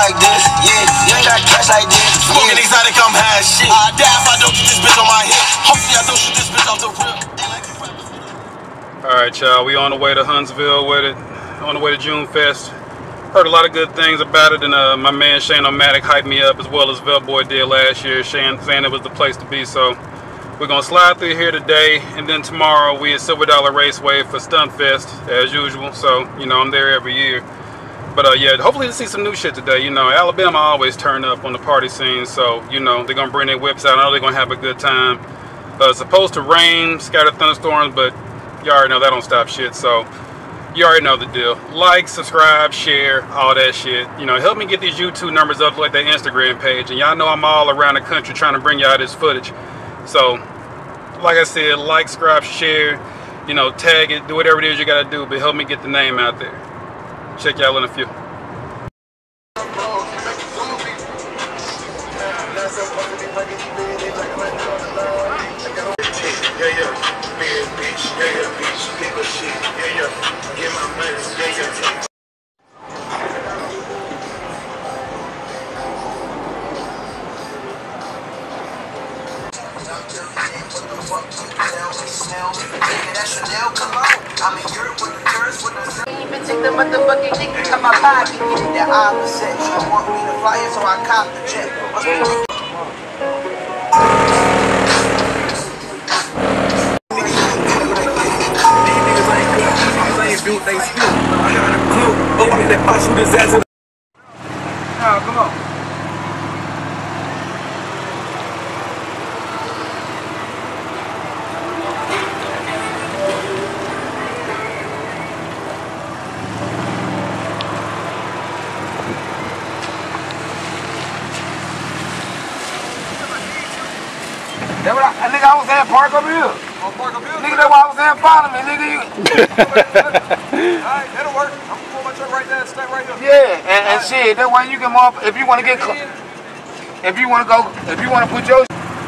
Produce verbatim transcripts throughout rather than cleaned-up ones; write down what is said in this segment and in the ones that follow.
like this, yeah. You ain't got cash like this. Smoking yeah. Exotic, I'm high shit. I die if I don't get this bitch on my hip. Hopefully I don't shoot this bitch off the rip. Alright, y'all, we on the way to Huntsville with it. On the way to JuneFest. Heard a lot of good things about it, and uh, my man Shane O'Matic hyped me up as well as Velboy did last year, Shane, saying it was the place to be. So we're gonna slide through here today, and then tomorrow we at Silver Dollar Raceway for Junefest as usual. So you know I'm there every year. But uh, yeah, hopefully to see some new shit today. You know, Alabama always turn up on the party scene, so you know they're gonna bring their whips out. I know they're gonna have a good time. Uh, it's supposed to rain, scattered thunderstorms, but you already know that don't stop shit. So you already know the deal. Like, subscribe, share, all that shit. You know, help me get these YouTube numbers up like that Instagram page. And y'all know I'm all around the country trying to bring y'all this footage. So, like I said, like, subscribe, share, you know, tag it, do whatever it is you gotta do, but help me get the name out there. Check y'all in a few. Take the motherfucking dick out my pocket, give me that opposite. She don't want me to fly it, so I cop the check. Must be now, come on. That's what I, nigga, I was saying park up here. Oh, park up here? Nigga, that's why I was saying follow me, nigga. You. Alright, that'll work. I'm gonna pull my truck right there and stay right here. Yeah, and, and right. Shit, that way you can move, if you wanna get, if you wanna go, if you wanna put your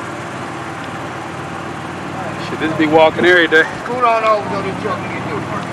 shit, this be walking every day. Scoot on over to this truck and get your park.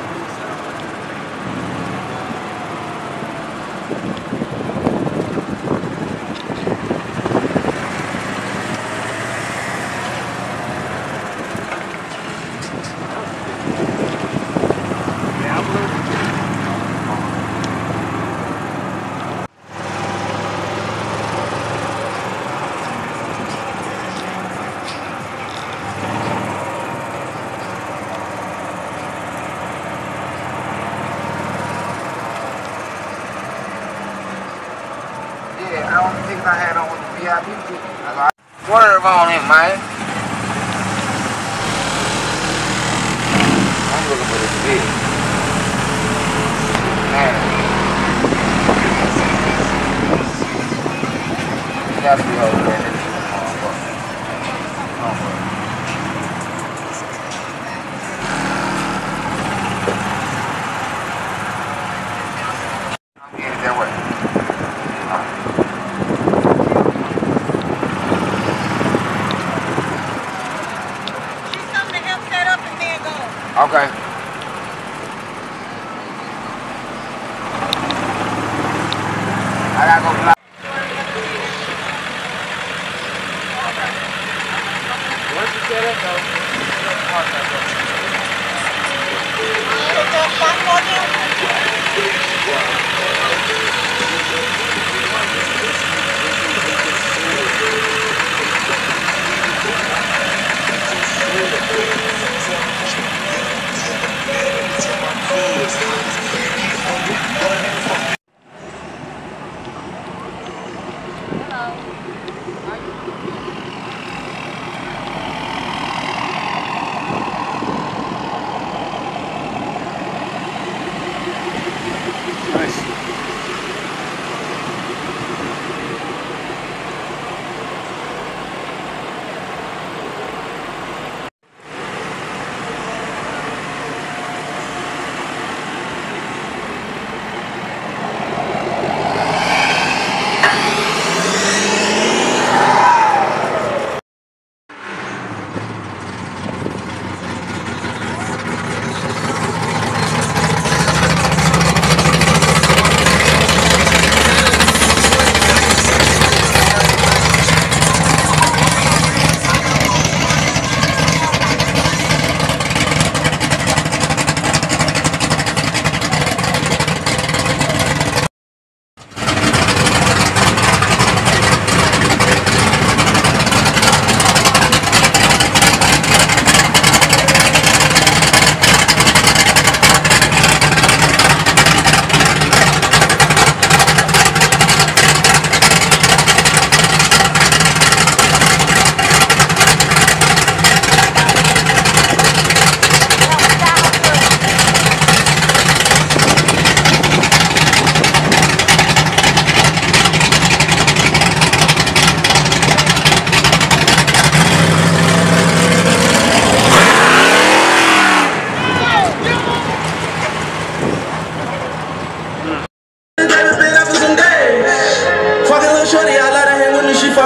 I don't think I had on with the V I P ticket. Swerve on him, man. I'm looking for this big. Man. You gotta be over there. I'm getting that way. Okay. I gotta go fly. Once you set up though,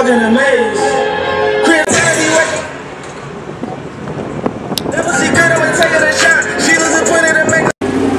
fucking amazed. Chris, never see good, I'm taking a shot. She was a put it and make.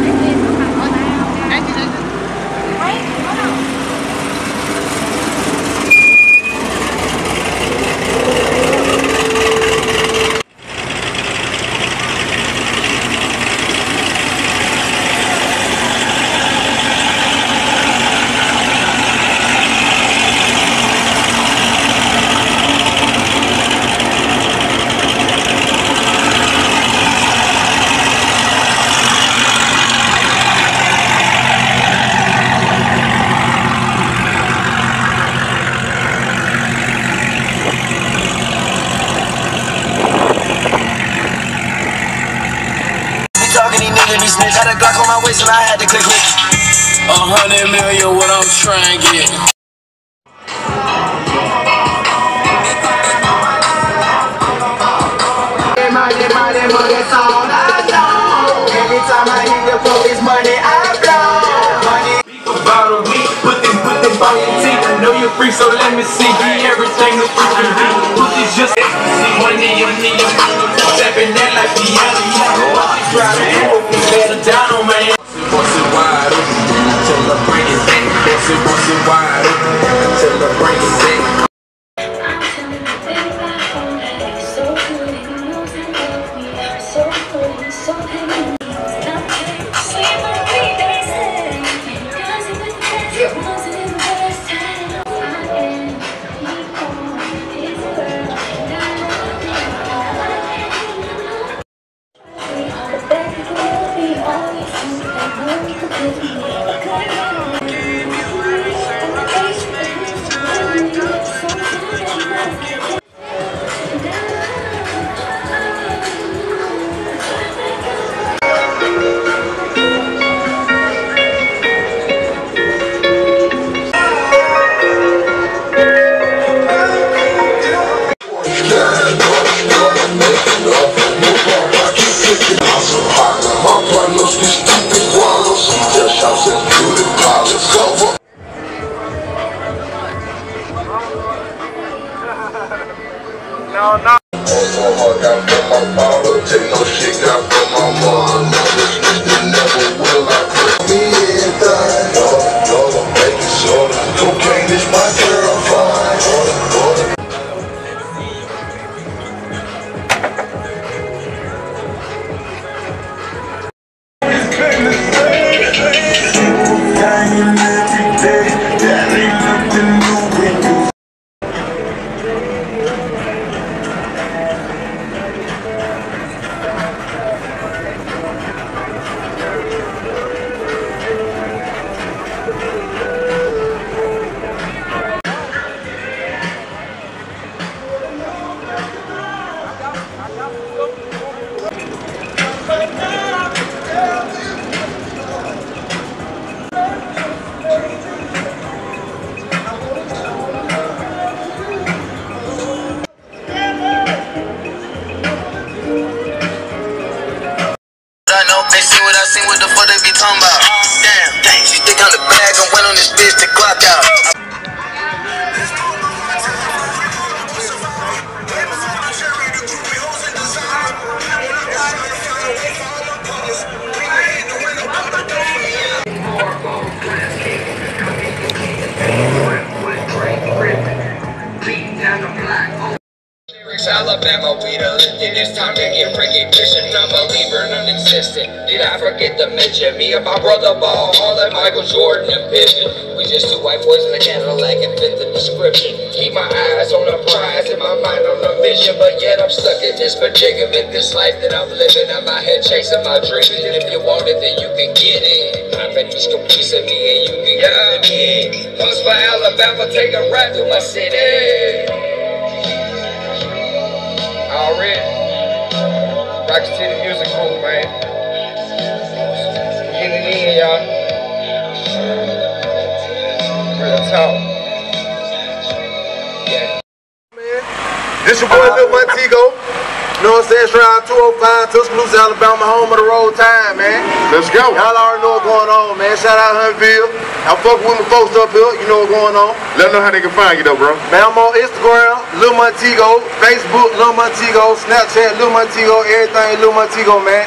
Had a Glock on my waist and I had to click click. A hundred million, what I'm trying to get. That's all I know. Every time I hit the police, money I blow. Money. About a week, put this, put this on your teeth. I know you're free, so let me see. Be everything the freaking be. Put this just see money, money, stepping that like piano. Driving, better down, man. Bust it wide open until I bring it back. Bust it, bust it wide open until I bring it back. No, no. Take no shit got from my mom. Never snitched and never will I put me in time. Y'all make it sure. Cocaine is my terrifying. They see what I seen, what the fuck they be talking about? Damn, dang, she stick out the bag and went on this bitch to clock out. Alabama, we the lifted. It's time to get recognition. I'm a believer, non-existent. Did I forget to mention me and my brother Ball, all that Michael Jordan and Pippen? We just two white boys in a Cadillac and fit the description. Keep my eyes on the prize and my mind on the vision, but yet I'm stuck in this predicament. This life that I'm living, I'm out here chasing my dreams. And if you want it, then you can get it. I bet you can piece of me and you can get it in. Huntsville, Alabama, take a ride through my city. Already, Rock City Music Group, man. Get it in, y'all. Real talk. Yeah. This your boy Lil Montego. You know what I'm saying? Straight out two oh five, Tuscaloosa, Alabama, home of the roll time, man. Let's go. Y'all already know what's going on, man. Shout out Huntsville. I'm fucking with my folks up here. You know what's going on. Let them know how they can find you, though, bro. Man, I'm on Instagram, Lil Montego, Facebook, Lil Montego, Snapchat, Lil Montego, everything Lil Montego, man.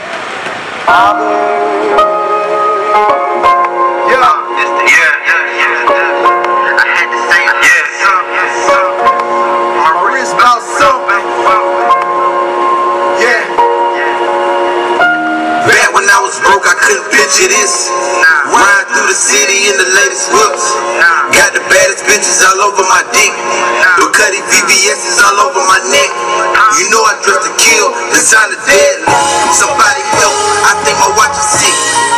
Broke, I couldn't picture this. Ride through the city in the latest whips. Got the baddest bitches all over my dick. Ducati V V S's all over my neck. You know I dress to kill, designer deadly. Somebody help, I think my watch is sick.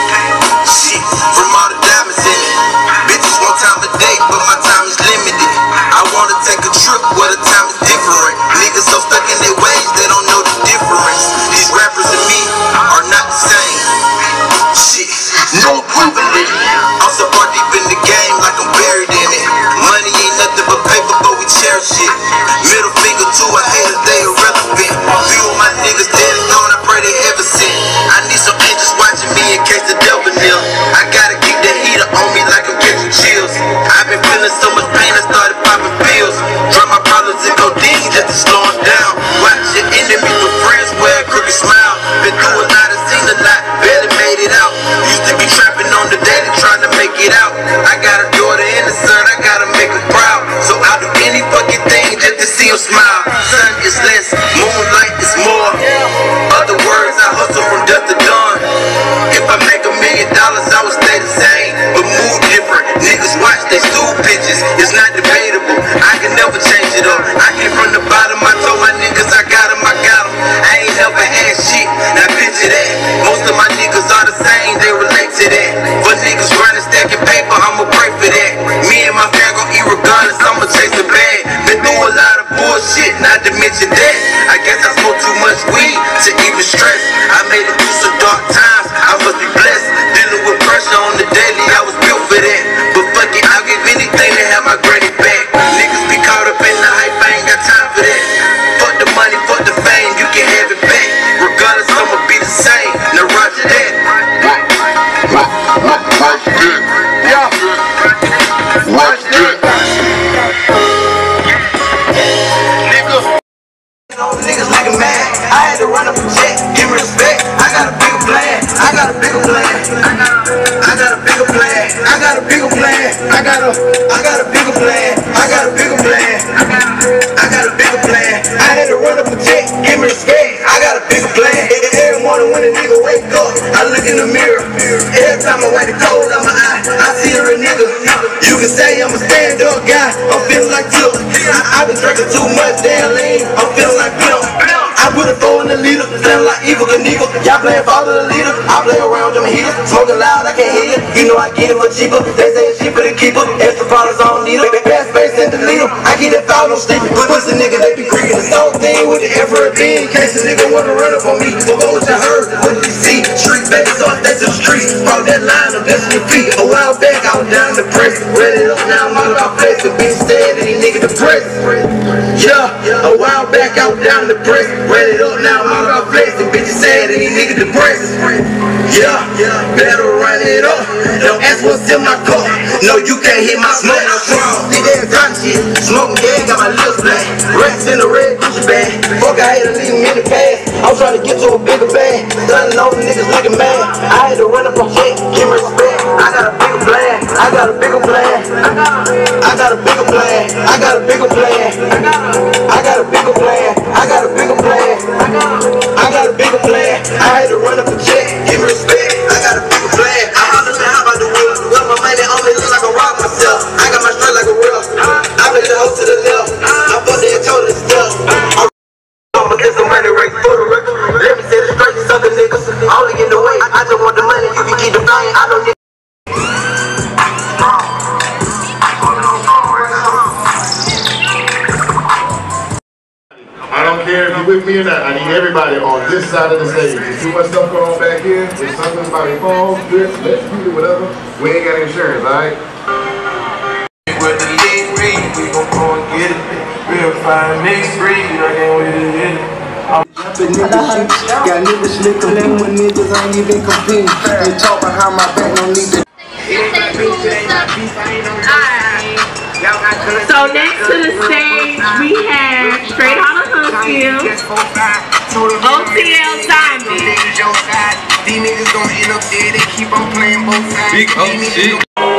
Shit, from all the diamonds in it. Bitches one time a day, but my time is limited. I wanna take a trip where the time is different. Niggas so stuck in their ways, they don't know the difference. These rappers and me are not the same. Shit, no equivalent. I'm so far deep in the game, like I'm buried in it. Money ain't nothing but paper, but we cherish it. Middle finger to a hater, they irrelevant. Few of my niggas dead and gone, I pray they ever sin. I need some angels watching me in case the devil kneel. I gotta keep the heater on me like I'm catching chills. I've been feeling so much pain, I started popping pills. Drop my problems in codeine just to slow them down. Watch your enemies with friends wear a crooked smile. Been through a lot, I've seen a lot, barely made it out. Used to be trapping on the daily, trying to make it out. I got a daughter and a son, I gotta make them proud. So I'll do any fucking thing just to see them smile. Sun is less, moonlight is more. Other words, I hustle from dusk to dawn. If I make a million dollars, I would stay the same, but move different. Niggas watch they stool pictures, it's not debatable. I can never change it up. I came from the bottom, I told my niggas I got them, I got them. I ain't never had shit, now picture that. Most of my niggas are the same, they relate to that. But niggas running, stacking paper, I'ma pray for that. Me and my fam gon' eat regardless, I'ma chase the bag. Been through a lot of bullshit, not to mention that. I guess I smoke too much weed to even stress. I made it through some dark times, I must be blessed. Dealing with pressure on the daily, I was built for that. But fuck it, I'll give anything to have my granny back. Niggas be caught up in the hype, I ain't got time for that. Fuck the money, fuck the fame, you can have it back. Regardless, I'ma be the same, now roger that. Watch this. Yeah. Watch this. Niggas looking mad, I had to run up a check, give me respect. I got a bigger plan, I got a bigger plan. I got a bigger plan, I got a bigger plan. I got a, I got a bigger plan, I got a bigger plan. I got a bigger plan, I had to run up a check, give me respect. I got a bigger plan. Every morning when a nigga wake up, I look in the mirror. Every time I wipe the cold out my eye, I see a real nigga. You can say I'm a stand-up guy, I'm feeling like Tip. I've been drinking too much damn lean, I'm feeling like Pimp. I put a four in the leader, sound like Evil Knievel. Y'all playing follow the leader, I play around them heaters. Smoking loud, I can't hear you. You know I get it for cheaper. They say it's cheaper to keep her. Extra products, I don't need her. Pass space and delete them. I get that foul, no sleeping. Pussy nigga, they be creeping. The same thing with the effort being. In case a nigga wanna run up on me. So what you heard, what did you see? Street baby, so I stay to the street. Brought that line up, that's your feet. A while back, I was down the press. Ready up now, I'm out of place. The bitch said that he nigga depressed. Yeah, a while back, I was down the press. Ready up now, I'm out of place. The bitch said that he nigga depressed. Yeah, better run it up. Don't ask what's in my cup. No, you can't hit my smoke. I'm strong. See that gun shit. Smoking gas, got my lips black. Racks in the red Gucci bag. Fuck, I had to leave him in the past. I'm trying to get to a bigger bag. Stunning over niggas looking mad. I had to run up a check, give me respect. I got a bigger plan. I got a bigger plan. I got a bigger plan. I got a bigger plan. I got a bigger plan. I got a bigger plan. I got a bigger plan. I had to run up a check, give me respect. I got a bigger plan. I holler to how about the wheel. With my money on me, look like I rob myself. I got my strength like a real. I play the host to the left. I fuck their toe to the step. I'ma get some money right for the record. Let me say the straight, sucker niggas. Only in the way. I just want the money. You can keep the fame. I don't need. I don't care if you're with me or not. I need everybody on this side of the stage. There's too much stuff going on back here. If something about falls, this, let's do it, whatever. We ain't got insurance, alright? With the lead read, we gon' go and get it. Real fine mixed breed, I can't wait to hit it. I'm a nigga shit. Got niggas slick competing when niggas ain't even competing. They talk behind my back, no need to. So next to the stage we have straight out of Huntsville, O T L Diamond. These niggas gonna end up dead, they keep on playing both sides. Big O T.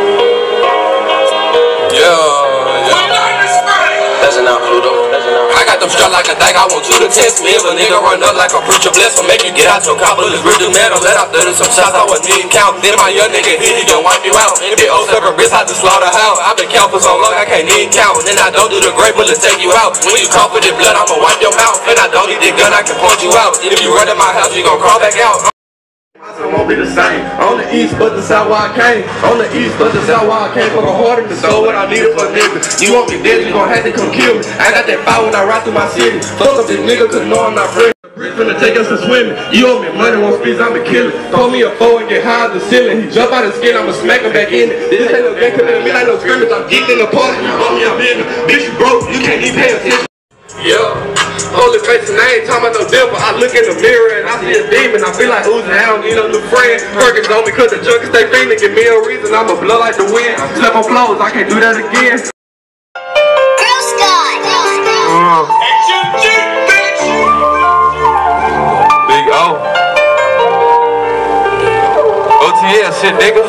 Yeah, yeah. That's enough, Pluto. I got them strapped like a dyke, I want you to test me. If a nigga run up like a preacher, bless him, make you get out your car. Bullets, real metal, let out thirty some shots, I wasn't even count. Then my young nigga hit, he gon' wipe you out. If it oh seven wrist, I just slaughterhouse. I've been count for so long, I can't even count. And then I don't do the great bullet, take you out. When you cough with the blood, I'ma wipe your mouth. And I don't need the gun, I can point you out. If you run in my house, you gon' crawl back out. It won't be the same. On the east, but the south where I came. On the east, but the south where I came. Fuck a harder to store what I needed for a nigga. You want me dead, you gon' have to come kill me. I got that fire when I ride through my city. Fuck up this nigga, cause know I'm not free. Finna take us to swimming. You owe me money, won't speak, I'ma kill it. Call me a foe and get high as the ceiling. He jump out his skin, I'ma smack him back in it. This ain't no game, cause it like no scrimmage. I'm geeked in the party, you owe me a million. Bitch, you broke, you can't even pay attention. Yeah. Only face and I ain't talking about no devil. I look in the mirror and I see a demon. I feel like oozing, I don't need no new friend. Perkins on me cause the junkies stay fiending. Give me a reason, I'ma blow like the wind. Slap on flows, I can't do that again. Girl Scott. Uh. Big O. O T L shit, niggas.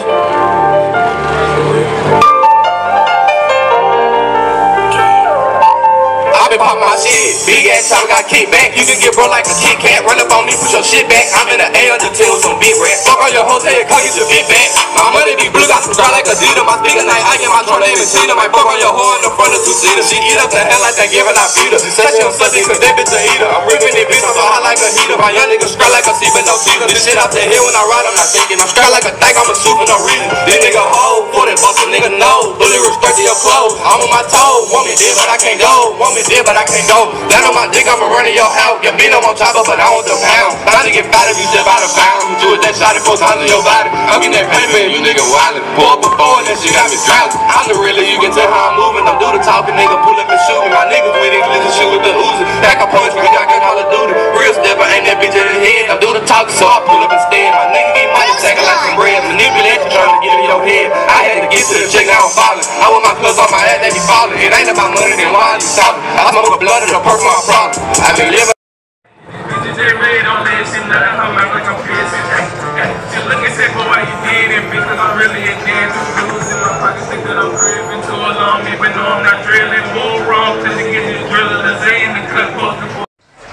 Pop my shit, big ass time got kicked back. You can get bro like a Kit Kat. Run up on me, put your shit back. I'm in the A under till some big rat. Fuck on your hotel, come get your big back. My money be blue, got some dry like a Dita. My speaker night, I get my drone name and Tina. Might fuck on your whore in the front of two seater. She eat up the hell like that, giving out feeder. She said she on Sunday cause that bitch a eater. I'm ripping that bitch, I'm so hot like a heater. My young nigga scrap like a C, but no teeter. This shit out the hill when I ride, I'm not thinking. I'm strapped like a dyke, I'm a shoot for no reason. This nigga hoe, for that bust a nigga no. Bullet restrict to your clothes. I'm on my toe, want me dead, but I can't go. Want me dead, but I can't go. Down on my dick, I'ma run in your house. Your beat on chopper, but I want the pound. About to get fat if you step out of bounds. Do it that shot, it goes under your body. I'm getting that paper and you nigga wildin'. Pull up before and that shit got me drowning. I'm the realer, you can tell how I'm moving. Don't do the talking, nigga, pull up and shoot me. My niggas with English and shoot with the Uzi. Back up punch me, I got Call of Duty. Real stepper, ain't that bitch in the head. I do the talking, so I pull up and stand. My nigga get money, taking like some bread. Manipulate you, trying to get in your head. I had to get to the check, now I'm falling. I want my clothes on my ass, they be falling. It ain't about money, then why are you talking? I smoke a blood and a perk my problem. I been living. Bitches they red on that shit, now I'm like I'm pissing. She look and say, boy, why you did it? Because I'm really a dance. Dudes in my pockets think that I'm cribbing too long, even though I'm not drilling. More wrong, cause you get this driller, the Zay in the cut, posted for.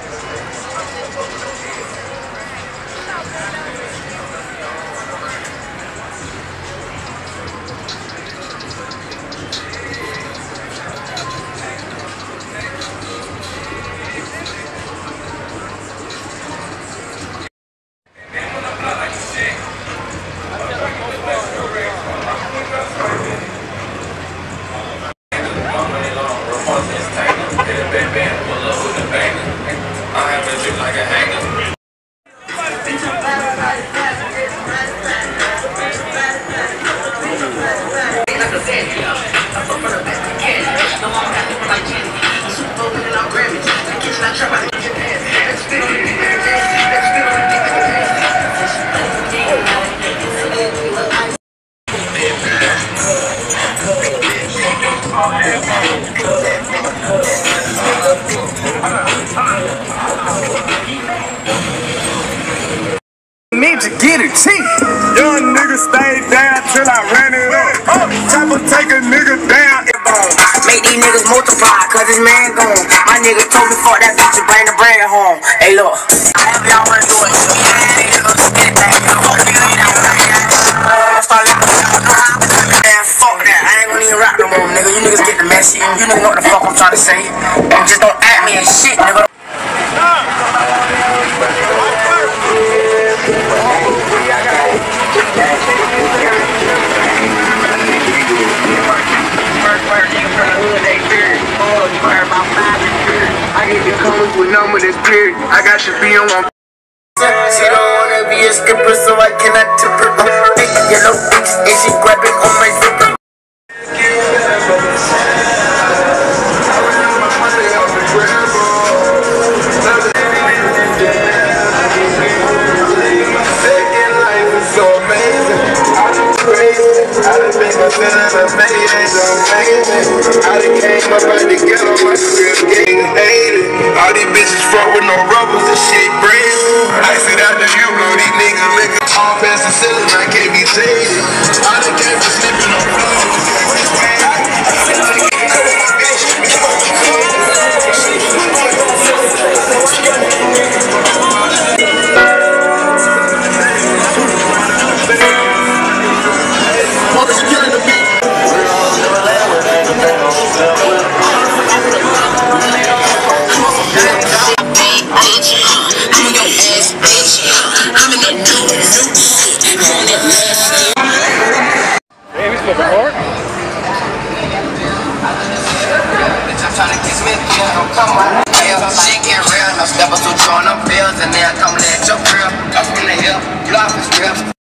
Need to get it cheap. Young nigga stayed down till I ran it up. Oh, chopper take a nigga down. Make these niggas multiply, cause this man gone. My nigga told me fuck that bitch and bring the bread home. Hey look, I have y'all wanna do it. Man, fuck that. I ain't gonna even rock no more, nigga. You niggas get the message. You niggas know what the fuck I'm trying to say. And just don't act me as shit, nigga. I get the colors with number this period. I got your be on one. She don't wanna be a skipper, so I cannot tip her. Big yellow bitch, and she grabbing on my zipper. I done came up out the ghetto, my career getting hated. All these bitches fuck with no rubbers and shit brand new. I sit out the view, blow these niggas looking all past the ceiling, I can't be jaded. I done came from slipping on blood. Step us to join them bills and then come let your grill. Up from the hill, block is real.